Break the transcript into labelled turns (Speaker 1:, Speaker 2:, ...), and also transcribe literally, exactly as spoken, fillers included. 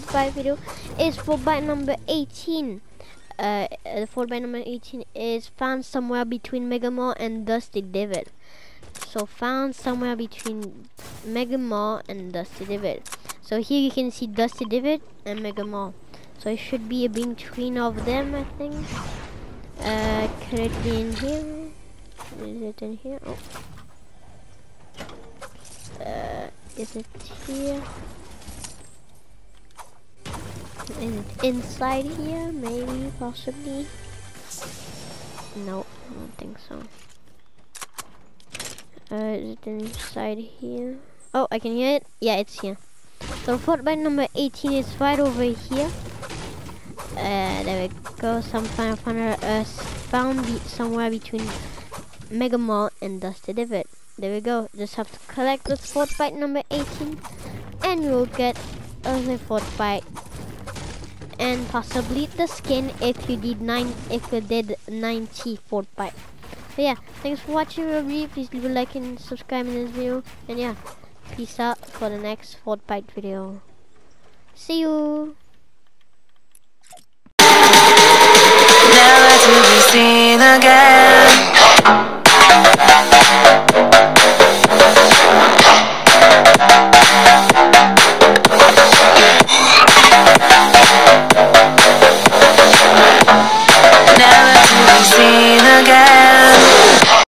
Speaker 1: Fortbyte video is Fortbyte number eighteen. Uh, the Fortbyte number eighteen is found somewhere between Mega Mall and Dusty Divot. So found somewhere between Mega Mall and Dusty Divot. So here you can see Dusty Divot and Mega Mall. So it should be a between of them, I think. Uh, could it be in here? Is it in here? Oh. Uh, is it here? Is it inside here? Maybe, possibly. No, I don't think so. Uh, is it inside here? Oh, I can hear it. Yeah, it's here. So Fortbyte number eighteen is right over here. Uh, there we go. Some Final Fantasy uh, found be somewhere between Mega Mall and Dusty Divot. There we go. Just have to collect this Fortbyte number eighteen, and you'll get a Fortbyte, and possibly the skin if you did nine. If you did ninety Fortbyte. So yeah, thanks for watching the review. Please leave a like and subscribe in this video. And yeah, peace out for the next Fortbyte video. See you.